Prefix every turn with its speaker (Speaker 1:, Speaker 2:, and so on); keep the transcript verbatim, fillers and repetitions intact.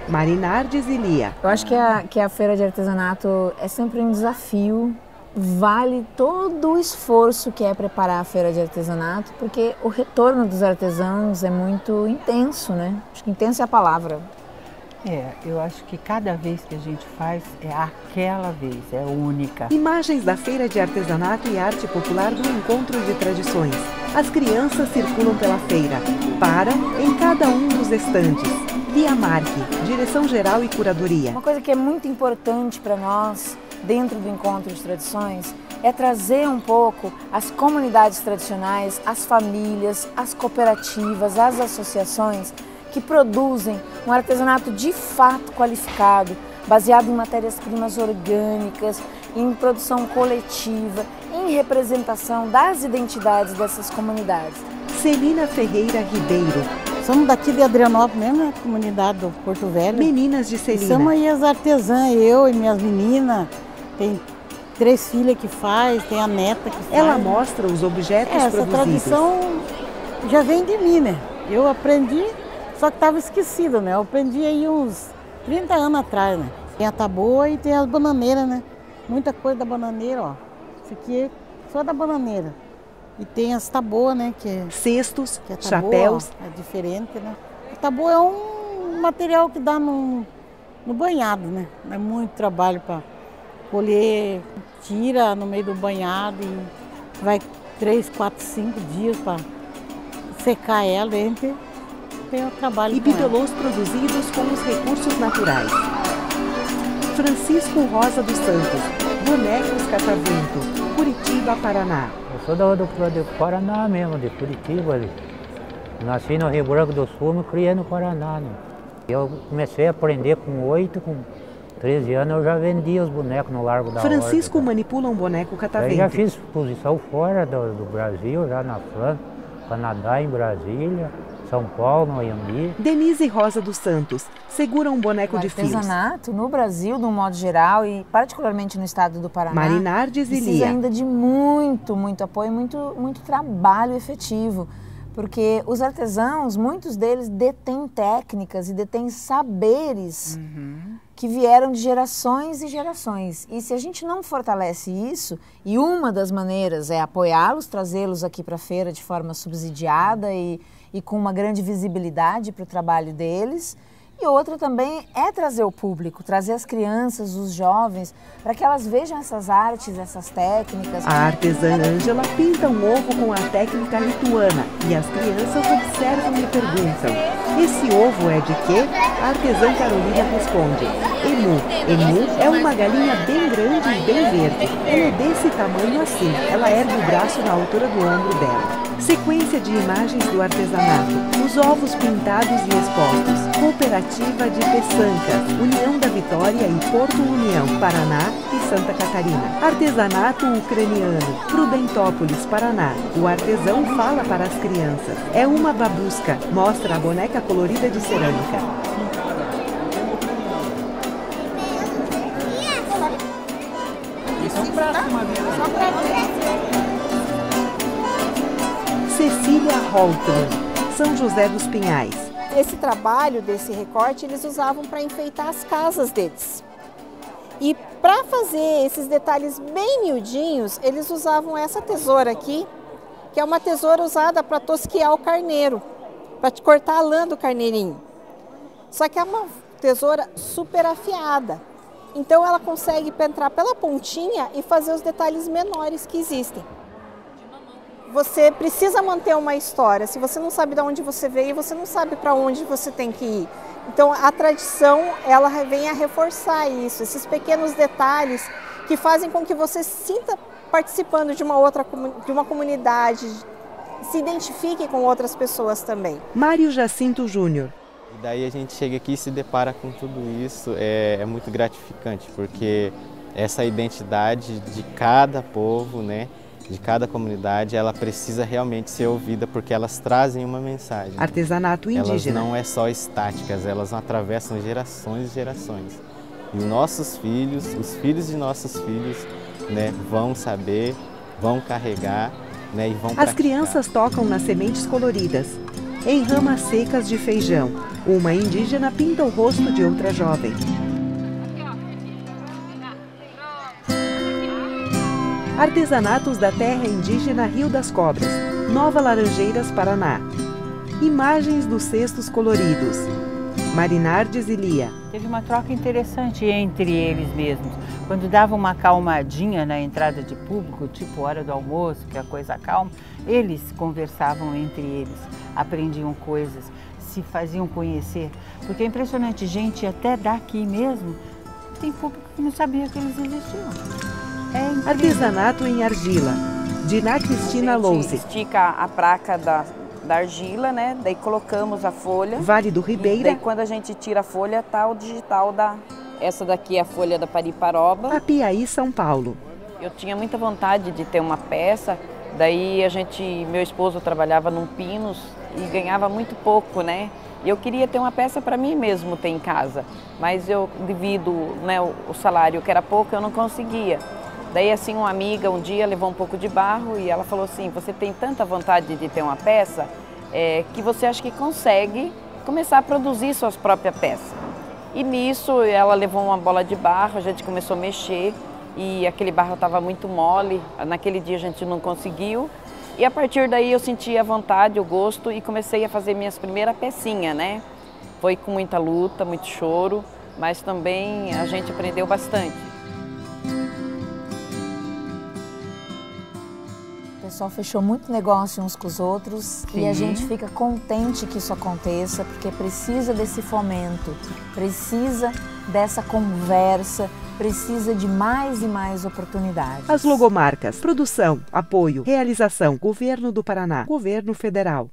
Speaker 1: Marinardes e Lia.
Speaker 2: Eu acho que a, que a feira de artesanato é sempre um desafio, vale todo o esforço que é preparar a feira de artesanato, porque o retorno dos artesãos é muito intenso, né? Acho que intenso é a palavra.
Speaker 3: É, eu acho que cada vez que a gente faz é aquela vez, é única.
Speaker 1: Imagens da Feira de Artesanato e Arte Popular do Encontro de Tradições. As crianças circulam pela feira, param em cada um dos estandes. Lia Marque, Direção-Geral e Curadoria.
Speaker 2: Uma coisa que é muito importante para nós, dentro do Encontro de Tradições, é trazer um pouco as comunidades tradicionais, as famílias, as cooperativas, as associações que produzem um artesanato de fato qualificado, baseado em matérias-primas orgânicas, em produção coletiva, em representação das identidades dessas comunidades.
Speaker 1: Celina Ferreira Ribeiro.
Speaker 4: Somos daqui de Adrianópolis mesmo, né? Comunidade do Porto Velho.
Speaker 1: Meninas de Celina.
Speaker 4: E somos aí as artesãs, eu e minhas meninas. Tem três filhas que faz, tem a neta que faz.
Speaker 1: Ela mostra os objetos
Speaker 4: é,
Speaker 1: produzidos.
Speaker 4: Essa tradição já vem de mim, né? Eu aprendi, só que estava esquecido, né? Eu aprendi aí uns trinta anos atrás, né? Tem a taboa e tem as bananeiras, né? Muita coisa da bananeira, ó. Isso aqui é só da bananeira. E tem as taboas, né? Que é,
Speaker 1: cestos,
Speaker 4: que é taboa,
Speaker 1: chapéus.
Speaker 4: Ó, é diferente, né? A taboa é um material que dá no, no banhado, né? É muito trabalho para colher, tira no meio do banhado e vai três, quatro, cinco dias para secar ela, dentro tem o trabalho.
Speaker 1: E bibelôs produzidos com os recursos naturais. Francisco Rosa dos Santos, Bonecos Catavento, Curitiba, Paraná.
Speaker 5: Eu sou do, do, do Paraná mesmo, de Curitiba ali. Nasci no Rio Branco do Sul, me criei no Paraná. Né? Eu comecei a aprender com oito, com treze anos eu já vendia os bonecos no Largo da
Speaker 1: Francisco
Speaker 5: Horta.
Speaker 1: manipula um boneco catavento.
Speaker 5: Eu já fiz exposição fora do, do Brasil, já na França, Canadá, em Brasília, São Paulo, no Anhembi.
Speaker 1: Denise Rosa dos Santos segura um boneco
Speaker 2: o
Speaker 1: de fios.
Speaker 2: O artesanato no Brasil, de um modo geral, e particularmente no estado do Paraná,
Speaker 1: Marinardes e Lia.
Speaker 2: precisa ainda de muito, muito apoio, muito, muito trabalho efetivo. Porque os artesãos, muitos deles detêm técnicas e detêm saberes uhum. que vieram de gerações e gerações. E se a gente não fortalece isso, e uma das maneiras é apoiá-los, trazê-los aqui para a feira de forma subsidiada e, e com uma grande visibilidade para o trabalho deles, e outra também é trazer o público, trazer as crianças, os jovens, para que elas vejam essas artes, essas técnicas.
Speaker 1: A artesã Ângela pinta um ovo com a técnica lituana e as crianças observam e perguntam: esse ovo é de quê? A artesã Carolina responde: emu. Emu é uma galinha bem grande e bem verde. Ela é desse tamanho assim, ela ergue o braço na altura do ombro dela. Sequência de imagens do artesanato, os ovos pintados e expostos. Cooperativa de Peçancas, União da Vitória e Porto União, Paraná e Santa Catarina. Artesanato ucraniano, Prudentópolis, Paraná. O artesão fala para as crianças. É uma babusca, mostra a boneca colorida de cerâmica. Cecília Holtman, São José dos Pinhais.
Speaker 6: Esse trabalho desse recorte eles usavam para enfeitar as casas deles. E para fazer esses detalhes bem miudinhos, eles usavam essa tesoura aqui, que é uma tesoura usada para tosquiar o carneiro, para cortar a lã do carneirinho. Só que é uma tesoura super afiada. Então ela consegue entrar pela pontinha e fazer os detalhes menores que existem. Você precisa manter uma história. Se você não sabe de onde você veio, você não sabe para onde você tem que ir. Então a tradição, ela vem a reforçar isso, esses pequenos detalhes que fazem com que você se sinta participando de uma outra de uma comunidade, se identifique com outras pessoas também.
Speaker 1: Mário Jacinto Júnior.
Speaker 7: E daí a gente chega aqui e se depara com tudo isso, é, é muito gratificante, porque essa identidade de cada povo, né, de cada comunidade, ela precisa realmente ser ouvida, porque elas trazem uma mensagem.
Speaker 1: Artesanato indígena.
Speaker 7: Elas não é só estáticas, elas atravessam gerações e gerações. E os nossos filhos, os filhos de nossos filhos, né, vão saber, vão carregar, né, e vão
Speaker 1: As
Speaker 7: praticar.
Speaker 1: crianças tocam nas sementes coloridas. em ramas secas de feijão. Uma indígena pinta o rosto de outra jovem. Artesanatos da terra indígena Rio das Cobras, Nova Laranjeiras, Paraná. Imagens dos cestos coloridos. Marinardes e Lia.
Speaker 3: Teve uma troca interessante entre eles mesmos. Quando dava uma calmadinha na entrada de público, tipo hora do almoço, que a coisa calma, eles conversavam entre eles, aprendiam coisas, se faziam conhecer. Porque é impressionante, gente até daqui mesmo, tem público que não sabia que eles existiam. É
Speaker 1: Artesanato em argila. Diná Cristina Louze.
Speaker 8: Estica a placa da, da argila, né? Daí colocamos a folha.
Speaker 1: Vale do Ribeira.
Speaker 8: E daí quando a gente tira a folha, tá o digital da... Essa daqui é a folha da Pariparoba.
Speaker 1: Apiaí, São Paulo.
Speaker 8: Eu tinha muita vontade de ter uma peça, daí a gente, meu esposo trabalhava num Pinos e ganhava muito pouco, né? E eu queria ter uma peça para mim mesmo ter em casa, mas eu, devido, né, o, o salário que era pouco, eu não conseguia. Daí assim, uma amiga um dia levou um pouco de barro e ela falou assim, você tem tanta vontade de ter uma peça é, que você acha que consegue começar a produzir suas próprias peças. E nisso ela levou uma bola de barro, a gente começou a mexer e aquele barro estava muito mole, naquele dia a gente não conseguiu. E a partir daí eu senti a vontade, o gosto e comecei a fazer minhas primeiras pecinhas, né? Foi com muita luta, muito choro, mas também a gente aprendeu bastante.
Speaker 2: O pessoal fechou muito negócio uns com os outros. Sim. E a gente fica contente que isso aconteça, porque precisa desse fomento, precisa dessa conversa, precisa de mais e mais oportunidades.
Speaker 1: As logomarcas, produção, apoio, realização, Governo do Paraná, Governo Federal.